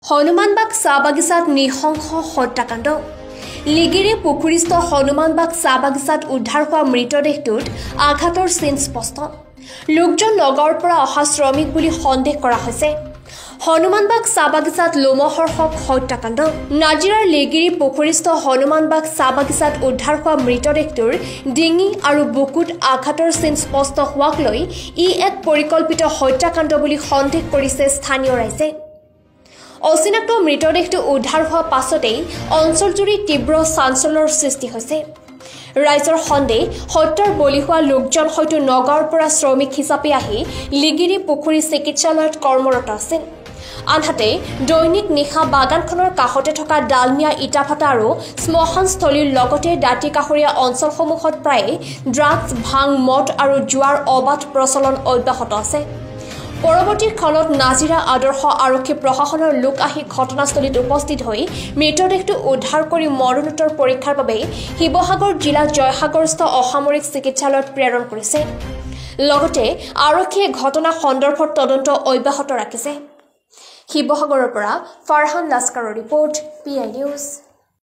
হনুমানবাগ চাহ বাগিচাত নিঃশংস হত্যাকাণ্ড লিগিৰি পুখুৰীস্থ হনুমানবাগ চাহ বাগিচাত উদ্ধাৰ হোৱা মৃতদেহটোত আঘাতৰ চিন স্পষ্ট লোকজন নগৰৰ পৰা অহা শ্ৰমিক বুলি সন্দেহ কৰা হৈছে হনুমানবাগ চাহ বাগিচাত লোমহৰ্ষক হত্যাকাণ্ড নাজিৰাৰ লিগিৰি পুখুৰীস্থ হনুমানবাগ চাহ বাগিচাত উদ্ধাৰ হোৱা মৃতদেহটোৰ ডিঙি আৰু বুকুত আঘাতৰ চিন স্পষ্ট হোৱাক লৈ এক পৰিকল্পিত হত্যাকাণ্ড বুলি সন্দেহ কৰিছে স্থানীয় ৰাইজে অচিনাক্ত মৃতদেহটো উদ্ধাৰ হোৱা পাছতেই অঞ্চলজুৰি তীব্ৰ চাঞ্চল্যৰ সৃষ্টি হৈছে ৰাইজৰ সন্দেহ হত্যাৰ বলি হোৱা লোকজন হয়তো নগৰৰ পৰা শ্ৰমিক হিচাপে আহি লিগিৰি পুখুৰী চিকিৎসালয়ত কৰ্মৰত আছিল আনহাতে দৈনিক নিশা বাগানখনৰ কাষতে থকা ডালমিয়া ইটাভাটা আৰু শ্মশানস্থলীৰ লগতে দাঁতি কাষৰীয়া অঞ্চলসমূহত প্ৰায়ে ড্ৰাগছ ভাং মদ আৰু জুৱাৰ অবাধ প্ৰচলন অব্যাহত আছে পৰৱৰ্তী ক্ষণত নাজিৰা আদৰ্শ আৰক্ষী প্ৰশাসনৰ লোক আহি ঘটনাস্থলীত উপস্থিত হৈ মৃতদেহটো উদ্ধাৰ কৰি মৰণোত্তৰ পৰীক্ষাৰ বাবে শিৱসাগৰ জিলা জয়সাগৰস্থ অসামৰিক চিকিৎসালয়ত প্ৰেৰণ কৰিছে লগতে আৰক্ষীয়ে ঘটনা সন্দৰ্ভত তদন্ত অব্যাহত ৰাখিছে শিৱসাগৰৰ পৰা ফাৰহান লাস্কাৰৰ ৰিপৰ্ট PI নিউজ